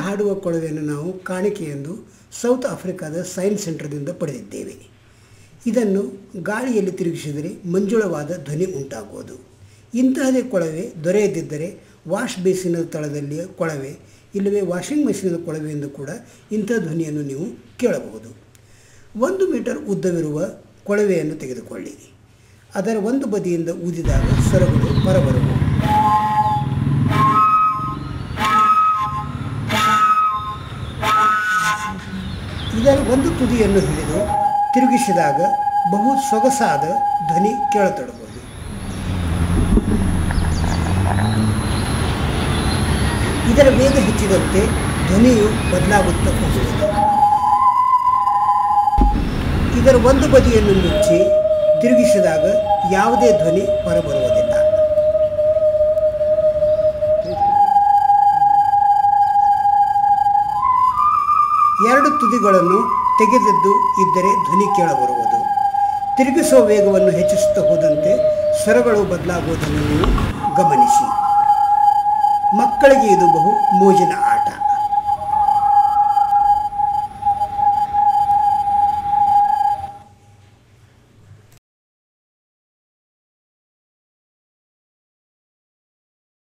ಹಾಡುವ ಕೊಳವೆಯನ್ನು ನಾವು ಕಾಣಿಕೆ ಎಂದು ಸೌತ್ ಆಫ್ರಿಕಾದ ಸೈನ್ಸ್ ಸೆಂಟರ್ದಿಂದ ಪಡೆದಿದ್ದೇವೆ. ಇದನ್ನು ಗಾಳಿಯಲ್ಲಿ ತಿರುಗಿಸಿದರೆ ಮಂಜುಳವಾದ ಧ್ವನಿ ಉಂಟಾಗುವುದು. ಇಂತಹದೇ ಕೊಳವೆ ದೊರೆಯದಿದ್ದರೆ ವಾಶ್ ಬೇಸಿನದ ತಳದಲ್ಲಿಯ ಕೊಳವೆ ಇಲ್ಲವೇ ವಾಷಿಂಗ್ ಮೆಷಿನದ ಕೊಳವೆ ಎಂದು ಕೂಡ ಇಂಥ ಧ್ವನಿಯನ್ನು ನೀವು ಕೇಳಬಹುದು. 1 ಮೀಟರ್ ಉದ್ದವಿರುವ ಕೊಳವೆಯನ್ನು ತೆಗೆದುಕೊಳ್ಳಿ. ಅದರ ಒಂದು ಬದಿಯಿಂದ ಊದಿದಾಗ ಸ್ವರಗಳು ಹೊರಬರುವು. ಇದರ ಒಂದು ತುದಿಯನ್ನು ಹಿಡಿದು ತಿರುಗಿಸಿದಾಗ ಬಹು ಸೊಗಸಾದ ಧ್ವನಿ ಕೇಳತೊಡಗುವುದು. ಇದರ ವೇಗ ಹೆಚ್ಚಿದಂತೆ ಧ್ವನಿಯು ಬದಲಾಗುತ್ತಾ ಹೋಗುವುದು. ಇದರ ಒಂದು ಬದಿಯನ್ನು ಮುಚ್ಚಿ ತಿರುಗಿಸಿದಾಗ ಯಾವುದೇ ಧ್ವನಿ ಹೊರಬರುವುದಿಲ್ಲ. ಎರಡು ತುದಿಗಳನ್ನು ತೆಗೆದದ್ದು ಇದ್ದರೆ ಧ್ವನಿ ಕೇಳಬರುವುದು. ತಿರುಗಿಸುವ ವೇಗವನ್ನು ಹೆಚ್ಚಿಸುತ್ತಾ ಹೋದಂತೆ ಸ್ವರಗಳು ಬದಲಾಗುವುದನ್ನು ನೀವು ಗಮನಿಸಿ. ಮಕ್ಕಳಿಗೆ ಇದು ಬಹು ಮೋಜಿನ ಆಟ.